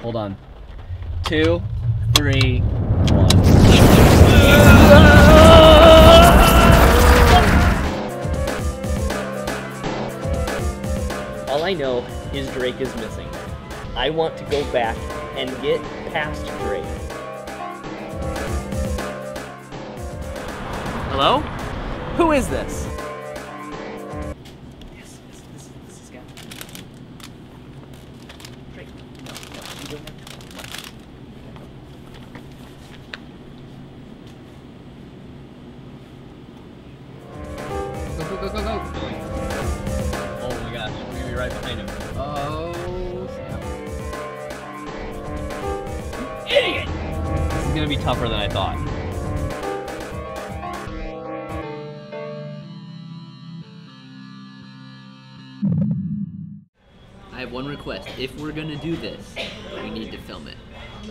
Hold on. 2, 3, 1. All I know is Drake is missing. I want to go back and get past Drake. Hello? Who is this? Yes, this is guy. Drake, no, you don't have to. Go. Oh my gosh, we're gonna be right behind him. Oh, snap. Idiot! This is gonna be tougher than I thought. I have one request. If we're gonna do this, we need to film it.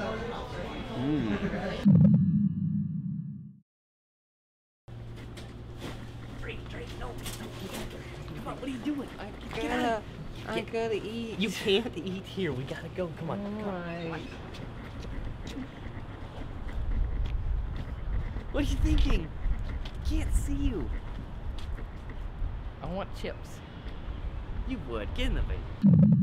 Drake, no. Come on, what are you doing? I gotta eat. You can't eat here. We gotta go. Come on. Come on. What are you thinking? Can't see you. I want chips. You would. Get in the bait.